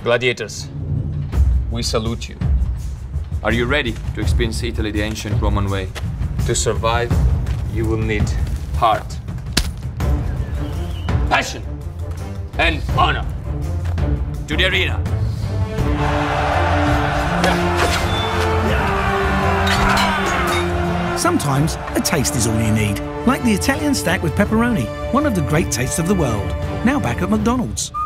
Gladiators, we salute you. Are you ready to experience Italy the ancient Roman way? To survive, you will need heart, passion, and honor. To the arena. Sometimes a taste is all you need, like the Italian stack with pepperoni, one of the great tastes of the world. Now back at McDonald's.